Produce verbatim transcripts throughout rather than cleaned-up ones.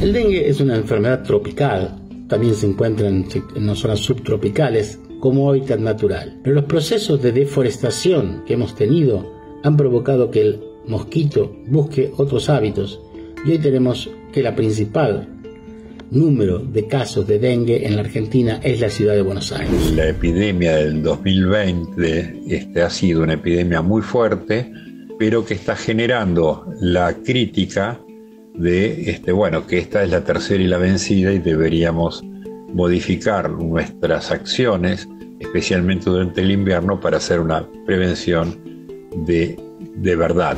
El dengue es una enfermedad tropical, también se encuentra en, en zonas subtropicales como hábitat natural, pero los procesos de deforestación que hemos tenido han provocado que el mosquito busque otros hábitos y hoy tenemos que la principal número de casos de dengue en la Argentina es la ciudad de Buenos Aires. La epidemia del dos mil veinte este, ha sido una epidemia muy fuerte, pero que está generando la crítica de este, bueno, que esta es la tercera y la vencida y deberíamos modificar nuestras acciones, especialmente durante el invierno, para hacer una prevención de, de verdad.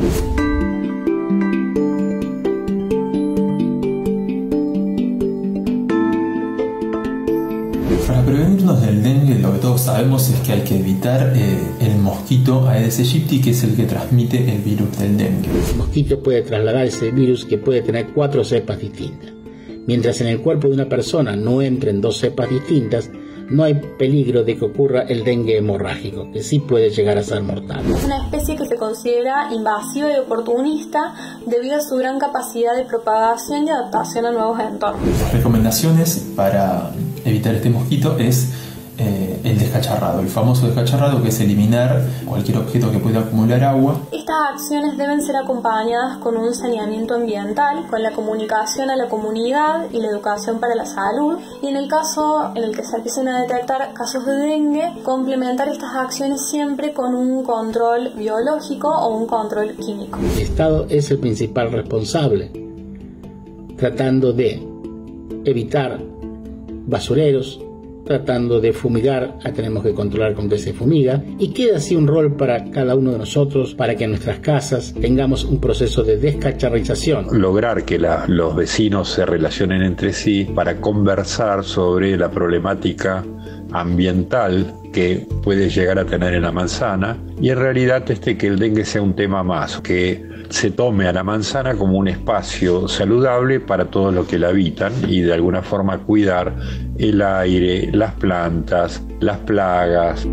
Para prevenirnos del dengue, lo que todos sabemos es que hay que evitar eh, el mosquito Aedes aegypti, que es el que transmite el virus del dengue. El mosquito puede trasladar ese virus, que puede tener cuatro cepas distintas. Mientras en el cuerpo de una persona no entren dos cepas distintas, no hay peligro de que ocurra el dengue hemorrágico, que sí puede llegar a ser mortal. Es una especie que se considera invasiva y oportunista debido a su gran capacidad de propagación y adaptación a nuevos entornos. Las recomendaciones para evitar este mosquito es eh, el descacharrado, el famoso descacharrado, que es eliminar cualquier objeto que pueda acumular agua. Estas acciones deben ser acompañadas con un saneamiento ambiental, con la comunicación a la comunidad y la educación para la salud, y en el caso en el que se empiecen a detectar casos de dengue, complementar estas acciones siempre con un control biológico o un control químico. El Estado es el principal responsable, tratando de evitar basureros, tratando de fumigar, tenemos que controlar con qué se fumiga, y queda así un rol para cada uno de nosotros para que en nuestras casas tengamos un proceso de descacharrización. Lograr que la, los vecinos se relacionen entre sí para conversar sobre la problemática ambiental que puede llegar a tener en la manzana, y en realidad este, que el dengue sea un tema más, que se tome a la manzana como un espacio saludable para todos los que la habitan y de alguna forma cuidar el aire, las plantas, las plagas.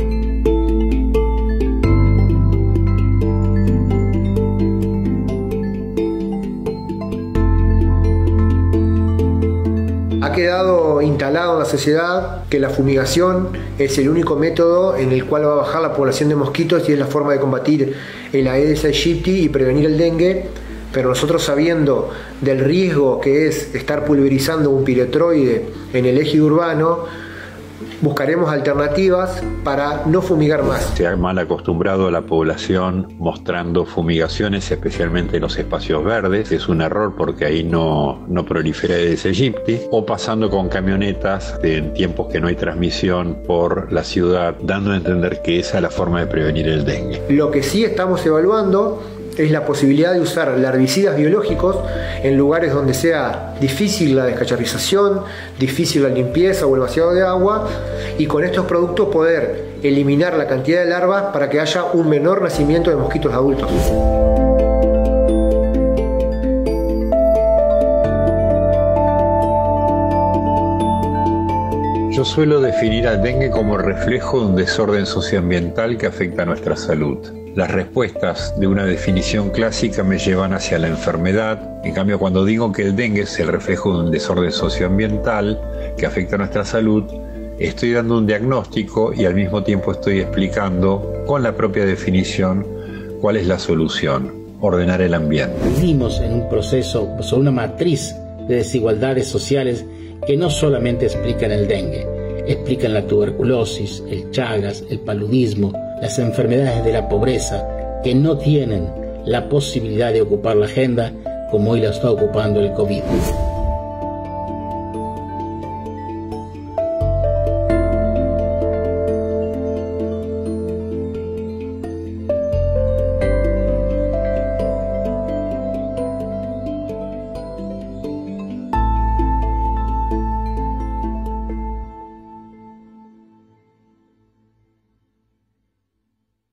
Ha quedado instalado en la sociedad que la fumigación es el único método en el cual va a bajar la población de mosquitos y es la forma de combatir el Aedes aegypti y prevenir el dengue, pero nosotros, sabiendo del riesgo que es estar pulverizando un piretroide en el eje urbano, buscaremos alternativas para no fumigar más. Se ha mal acostumbrado a la población mostrando fumigaciones, especialmente en los espacios verdes. Es un error porque ahí no, no prolifera Aedes aegypti. O pasando con camionetas de, en tiempos que no hay transmisión por la ciudad, dando a entender que esa es la forma de prevenir el dengue. Lo que sí estamos evaluando es la posibilidad de usar larvicidas biológicos en lugares donde sea difícil la descacharrización, difícil la limpieza o el vaciado de agua, y con estos productos poder eliminar la cantidad de larvas para que haya un menor nacimiento de mosquitos adultos. Yo suelo definir al dengue como el reflejo de un desorden socioambiental que afecta a nuestra salud. Las respuestas de una definición clásica me llevan hacia la enfermedad. En cambio, cuando digo que el dengue es el reflejo de un desorden socioambiental que afecta a nuestra salud, estoy dando un diagnóstico y al mismo tiempo estoy explicando con la propia definición cuál es la solución: ordenar el ambiente. Vivimos en un proceso sobre una matriz de desigualdades sociales que no solamente explican el dengue, explican la tuberculosis, el Chagas, el paludismo, las enfermedades de la pobreza, que no tienen la posibilidad de ocupar la agenda como hoy la está ocupando el COVID.